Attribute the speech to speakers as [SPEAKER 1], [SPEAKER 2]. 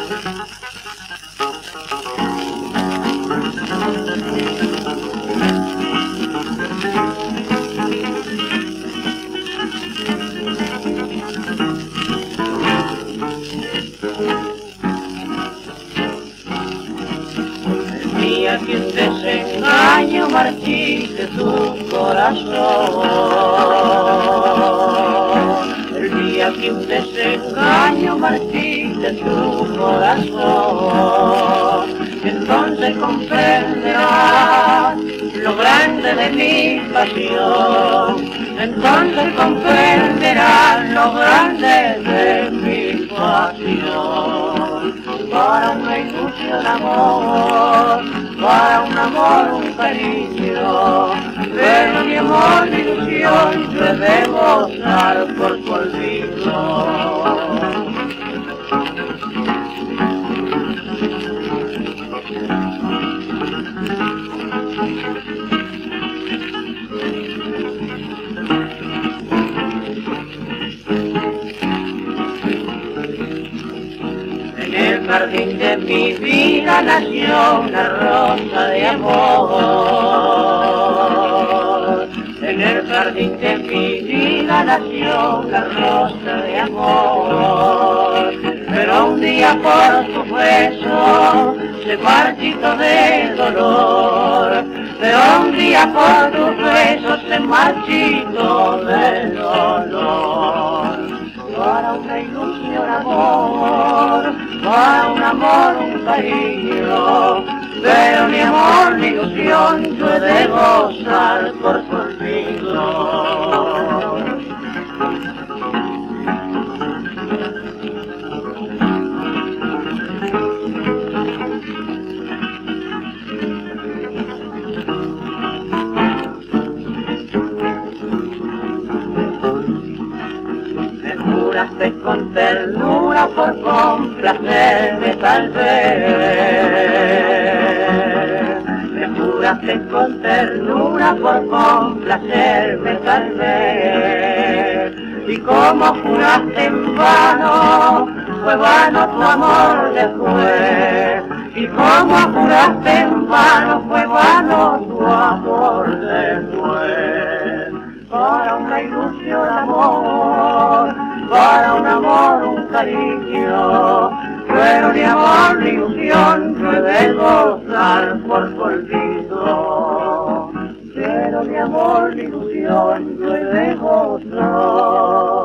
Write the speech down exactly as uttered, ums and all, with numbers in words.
[SPEAKER 1] día que un desengaño marchite tu corazón, el día que un desengaño marchite tu corazón, entonces comprenderás lo grande de mi pasión, entonces comprenderás lo grande de mi pasión. Para una ilusión amor, para un amor un cariño, pero mi amor, mi ilusión, yo he de gozar por tu olvido. En el jardín de mi vida nació una rosa de amor. En el jardín de mi vida nació una rosa de amor. Pero un día por tu beso se marchitó de dolor. Pero un día por tu beso se marchitó de dolor. Para una ilusión amor, para un amor un cariño, pero mi amor, mi ilusión, yo he de gozar por tu olvido. Juraste con ternura por complacerme tal vez, me juraste con ternura por complacerme tal vez, y como juraste en vano, fue vano tu amor después, y como juraste en vano, fue vano tu amor después. Para una ilusión amor, para un amor un cariño, pero mi amor, mi ilusión, yo he de gozar por tu olvido. Pero mi amor, mi ilusión, yo he de gozar